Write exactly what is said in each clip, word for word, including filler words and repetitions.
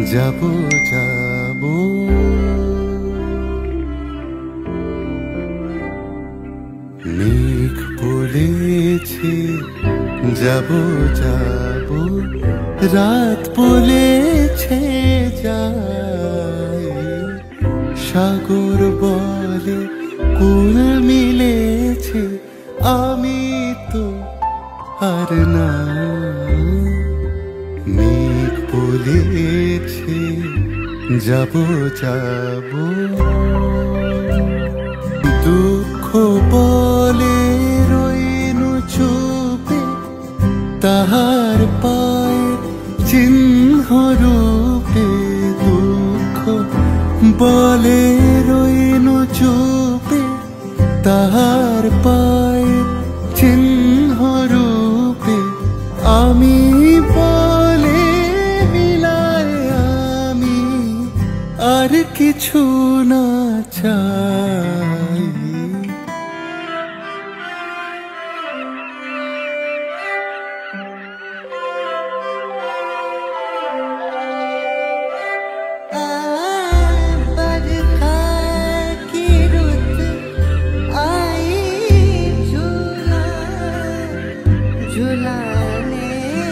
যাবো যাবো মেঘ বলেছে যাবো যাবো রাত বলেছে যায় সাগর বলে কুল মিলেছে আমি তো আর না মেঘ বলেছে যাবো যাবো দুঃখ বলে রইনু চুপে তাহার পায়ের চিহ্ন রূপে দুঃখ বলে রইনু চুপে তাহার পায়ের চিহ্ন রূপে আমি বলে মিলায় আমি আর কিছু না চাই झुलाने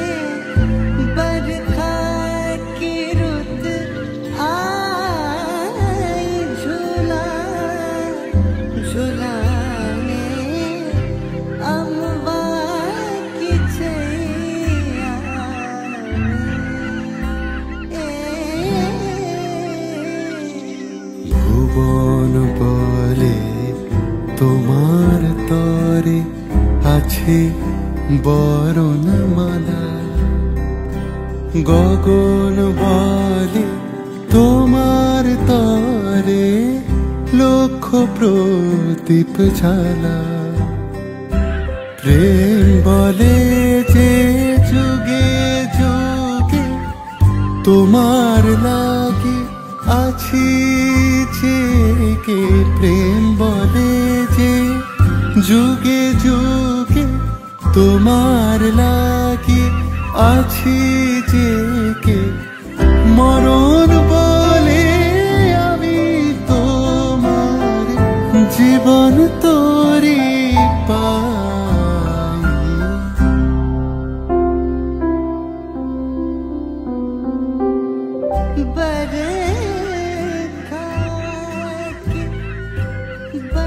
बरखा की रुत आई झूला झुलाने अम्बा की छैया ভুবন বলে তোমার তরে আছে বরণমালা গগন বলে তোমার তরে লক্ষ প্রদীপ জ্বালা প্রেম বলে যে যুগে যুগে তোমার লাগে আছি জেগে প্রেম বলে যে যুগে যুগে তোমার লাগে আছি জেগে মরণ বলে আমি তোমার জীবন তোরে পাই बरखा की